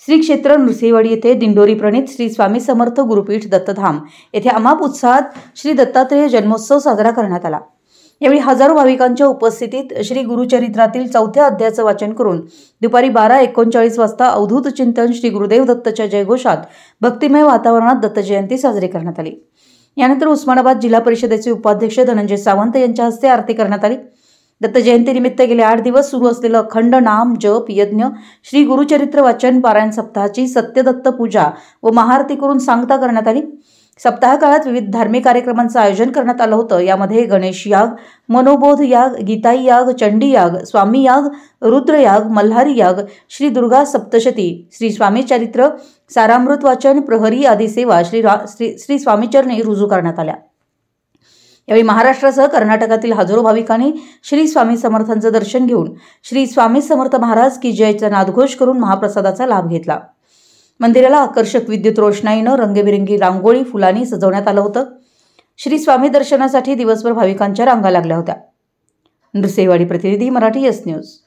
श्री क्षेत्र नृसिंहवाडी येथे दिंडोरी प्रणीत श्री स्वामी समर्थ गुरुपीठ दत्तधाम येथे अमाप उत्साहात श्री दत्तात्रेय जन्मोत्सव साजरा करण्यात आला। यावेळी हजारो भाविकांच्या उपस्थितीत श्री गुरुचरित्रातील 4थ्या अध्यायाचे वाचन करून दुपारी 12:39 वाजता अवधूत चिंतन श्री गुरुदेव दत्तच्या जयघोषात भक्तिमय वातावरणात दत्त जयंती साजरी करण्यात आली। यानंतर उस्मानाबाद जिल्हा परिषदेचे उपाध्यक्ष धनंजय सावंत यांच्या हस्ते आरती करण्यात आली। दत्त जयंतीनिमित्त गेले 8 दिवस सुरू असलेलं अखंड नाम जप यज्ञ श्री गुरुचरित्र वाचन पारायण सप्ताहाची सत्यदत्त पूजा व महाआरती करून सांगता करण्यात आली। सप्ताह काळात विविध धार्मिक कार्यक्रमांचं आयोजन करण्यात आलं होतं। यामध्ये गणेश याग, मनोबोध याग, गीताई याग, चंडी याग, स्वामी याग, रुद्र याग, मल्हारी याग, श्री दुर्गा सप्तशती, श्री स्वामी चरित्र, सारामृत वाचन, प्रहरी आदी सेवा श्री स्वामीचरणी रुजू करण्यात आल्या। यावेळी महाराष्ट्रासह कर्नाटकातील हजारो भाविकांनी श्री स्वामी समर्थांचं दर्शन घेऊन श्री स्वामी समर्थ महाराज की जयचा नादघोष करून महाप्रसादाचा लाभ घेतला। मंदिराला आकर्षक विद्युत रोषणाईनं रंगीबेरंगी रांगोळी फुलांनी सजवण्यात आलं होतं। श्री स्वामी दर्शनासाठी दिवसभर भाविकांच्या रांगा लागल्या होत्या। नृसिंहवाडी प्रतिनिधी मराठी एस न्यूज।